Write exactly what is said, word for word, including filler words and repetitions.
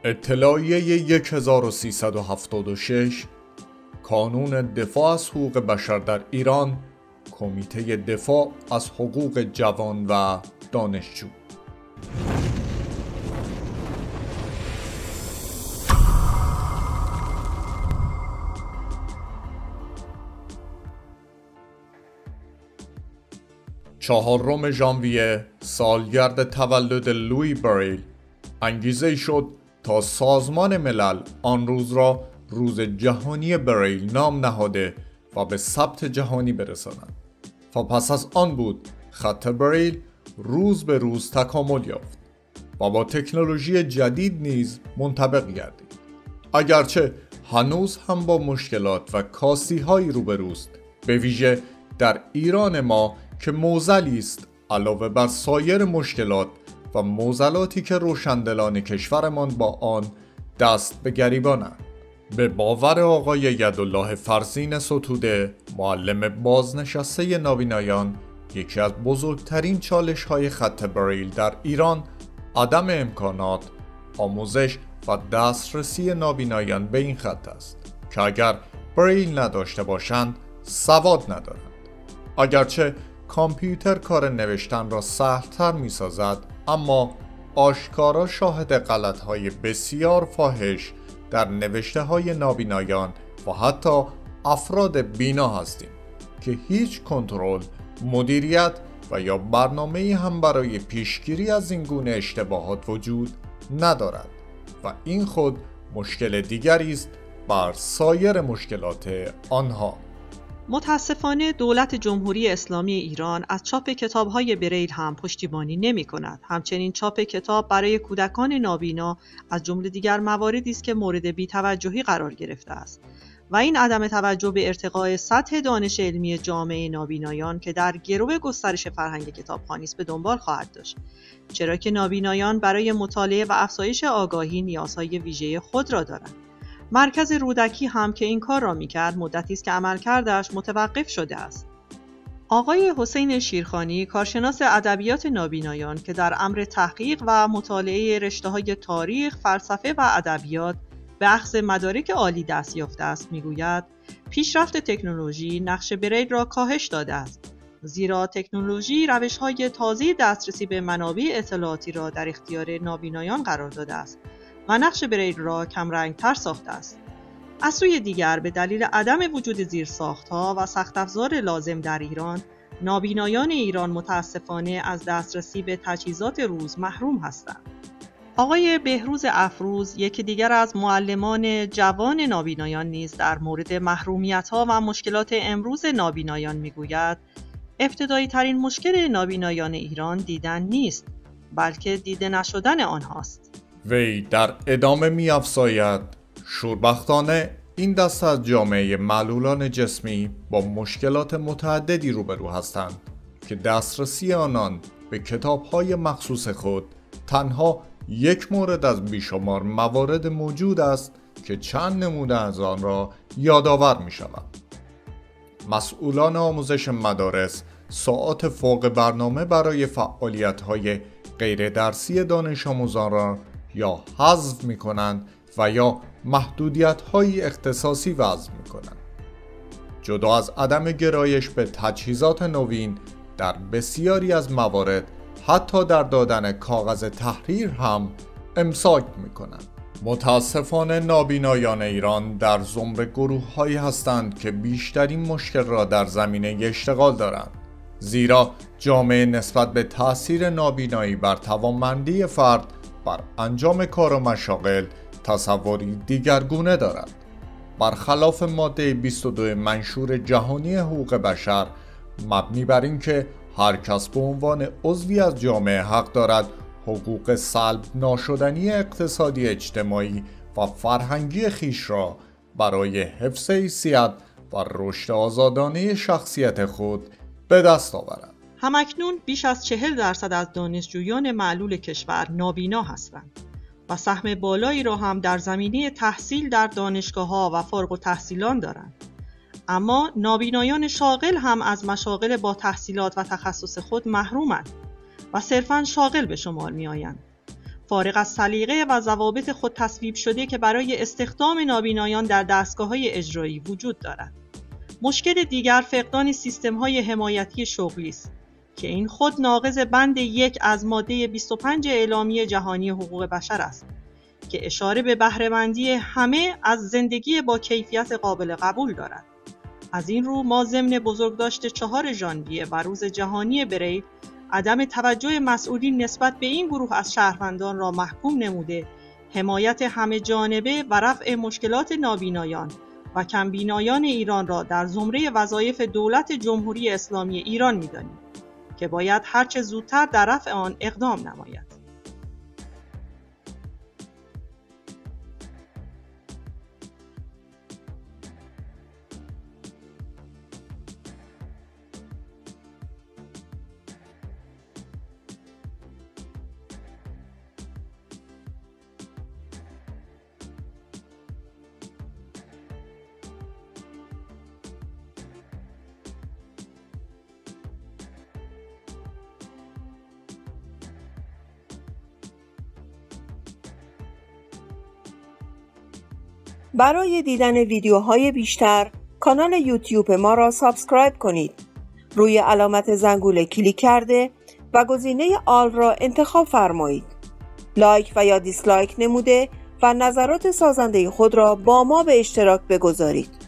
اطلاعیه هزار و سیصد و هفتاد و شش، کانون دفاع از حقوق بشر در ایران، کمیته دفاع از حقوق جوان و دانشجو. چهارم ژانویه، سالگرد تولد لویی بریل، انگیزه شد تا سازمان ملل آن روز را روز جهانی بریل نام نهاده و به ثبت جهانی برساند. و پس از آن بود خط بریل روز به روز تکامل یافت و با تکنولوژی جدید نیز منطبق گردید. اگرچه هنوز هم با مشکلات و کاستی‌هایی روبروست، به ویژه در ایران ما که معضلی است علاوه بر سایر مشکلات و معضلاتی که روشندلان کشورمان با آن دست به گریبانند. به باور آقای یدالله فرزین ستوده، معلم بازنشسته نابینایان، یکی از بزرگترین چالش‌های خط بریل در ایران عدم امکانات، آموزش و دسترسی نابینایان به این خط است که اگر بریل نداشته باشند سواد ندارند. اگرچه کامپیوتر کار نوشتن را سهل‌تر می‌سازد، اما آشکارا شاهد غلط‌های بسیار فاحش در نوشته‌های نابینایان و حتی افراد بینا هستیم که هیچ کنترل، مدیریت و یا برنامه‌ای هم برای پیشگیری از این گونه اشتباهات وجود ندارد و این خود مشکل دیگری است بر سایر مشکلات آنها. متاسفانه دولت جمهوری اسلامی ایران از چاپ کتاب‌های بریل هم پشتیبانی نمی‌کند. همچنین چاپ کتاب برای کودکان نابینا از جمله دیگر مواردی است که مورد بی‌توجهی قرار گرفته است و این عدم توجه به ارتقاء سطح دانش علمی جامعه نابینایان که در گرو گسترش فرهنگ کتابخوانی است به دنبال خواهد داشت، چرا که نابینایان برای مطالعه و افزایش آگاهی نیازهای ویژه خود را دارند. مرکز رودکی هم که این کار را می‌کرد مدتی است که عملکردش متوقف شده است. آقای حسین شیرخانی، کارشناس ادبیات نابینایان که در امر تحقیق و مطالعه رشته‌های تاریخ، فلسفه و ادبیات به اخذ مدارک عالی دست یافته است، می‌گوید پیشرفت تکنولوژی نقش بریل را کاهش داده است، زیرا تکنولوژی روش‌های تازه دسترسی به منابع اطلاعاتی را در اختیار نابینایان قرار داده است و نقش بریل را کمرنگ‌تر ساخته است. از سوی دیگر به دلیل عدم وجود زیرساخت‌ها و سخت‌افزار لازم در ایران، نابینایان ایران متاسفانه از دسترسی به تجهیزات روز محروم هستند. آقای بهروز افروز، یکی دیگر از معلمان جوان نابینایان نیز در مورد محرومیت‌ها و مشکلات امروز نابینایان می‌گوید ابتدایی ترین مشکل نابینایان ایران دیدن نیست، بلکه دیده نشدن آنهاست. وی در ادامه می‌افزاید شوربختانه این دسته از جامعه معلولان جسمی با مشکلات متعددی روبرو هستند که دسترسی آنان به کتاب‌های مخصوص خود تنها یک مورد از بیشمار موارد موجود است که چند نمونه از آن را یادآور می‌شود. مسئولان آموزش مدارس ساعات فوق برنامه برای فعالیت‌های غیر درسی دانش آموزان را یا حذف می‌کنند و یا محدودیت‌های اختصاصی وضع می‌کنند. جدا از عدم گرایش به تجهیزات نوین، در بسیاری از موارد حتی در دادن کاغذ تحریر هم امساک می‌کنند. متاسفانه نابینایان ایران در زمره گروه‌هایی هستند که بیشترین مشکل را در زمینه اشتغال دارند، زیرا جامعه نسبت به تأثیر نابینایی بر توانمندی فرد بر انجام کار و مشاغل تصوری دیگرگونه دارد. برخلاف ماده بیست و دو منشور جهانی حقوق بشر مبنی بر اینکه هر کس به عنوان عضوی از جامعه حق دارد حقوق سلب ناشدنی اقتصادی، اجتماعی و فرهنگی خویش را برای حفظ حیثیت و رشد آزادانه شخصیت خود به دست آورد. همکنون بیش از چهل درصد از دانشجویان معلول کشور نابینا هستند و سهم بالایی را هم در زمینه تحصیل در دانشگاه‌ها و فارغ التحصیلان دارند. اما نابینایان شاغل هم از مشاغل با تحصیلات و تخصص خود محرومند و صرفاً شاغل به شمار می‌آیند. فارغ از سلیقه و ضوابط خود تصویب شده که برای استخدام نابینایان در دستگاه‌های اجرایی وجود دارد. مشکل دیگر فقدان سیستم‌های حمایتی شغلی است که این خود ناقض بند یک از ماده بیست و پنج اعلامیه جهانی حقوق بشر است که اشاره به بهره‌مندی همه از زندگی با کیفیت قابل قبول دارد. از این رو ما ضمن بزرگداشت چهار ژانویه و روز جهانی بریل عدم توجه مسئولین نسبت به این گروه از شهروندان را محکوم نموده، حمایت همه جانبه و رفع مشکلات نابینایان و کمبینایان ایران را در زمره وظایف دولت جمهوری اسلامی ایران می‌دانیم که باید هرچه زودتر در رفع آن اقدام نماید. برای دیدن ویدیوهای بیشتر کانال یوتیوب ما را سابسکرایب کنید. روی علامت زنگوله کلیک کرده و گزینه آل را انتخاب فرمایید. لایک و یا دیسلایک نموده و نظرات سازنده خود را با ما به اشتراک بگذارید.